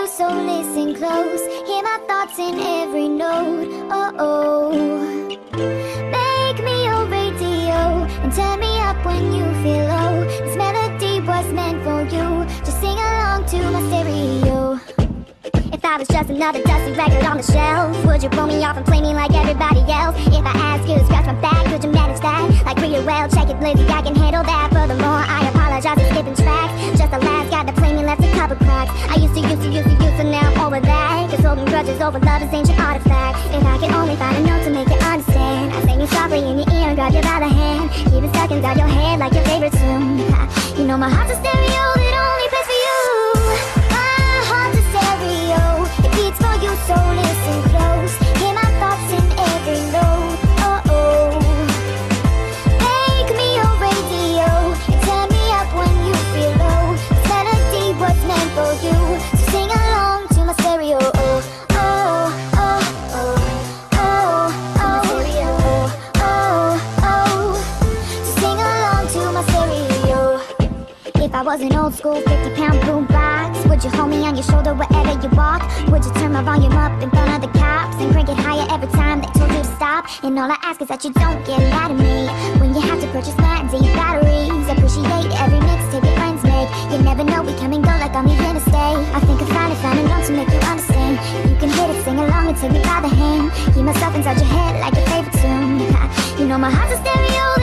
so listen close. Hear my thoughts in every note. Oh, oh. Make me your radio and turn me up when you feel low. This melody was meant for you. Just sing along to my stereo. If I was just another dusty record on the shelf, would you roll me off and play me like everybody else? If I asked you to scratch my back, could you manage that? Like real well, check it, Lizzie, I can handle that. Furthermore, I apologize for skipping tracks. Just the last guy that played me left a couple cracks. I used to, so now I'm over that. Cause holding grudges over love is ancient artifact. If I could only find a note to make you understand, I sing it softly in your ear and grab you by the hand. Keep it stuck inside your head like your favorite tune. You know my heart's a stereo that only plays for you. My heart's a stereo, it beats for you, so listen close. Hear my thoughts in every note. Oh, oh. Make me your radio and turn me up when you feel low. This melody was meant for you, so sing along to my stereo. Oh, oh, oh, oh, oh, oh, stereo. Oh, oh, so sing along to my stereo. If I was an old school 50-pound boombox, would you hold me on your shoulder wherever you walk? Would you turn my volume up in front of the cops and crank it higher every time they told you to stop? And all I ask is that you don't get mad at me when you have to purchase mad deep batteries. Appreciate every mixtape your friends make. You never know, we come and go like on the interstate. I think I finally found a note to make you understand. You can hit it, sing along and take me by the hand. Keep myself inside your head like your favorite tune. You know my heart's a stereo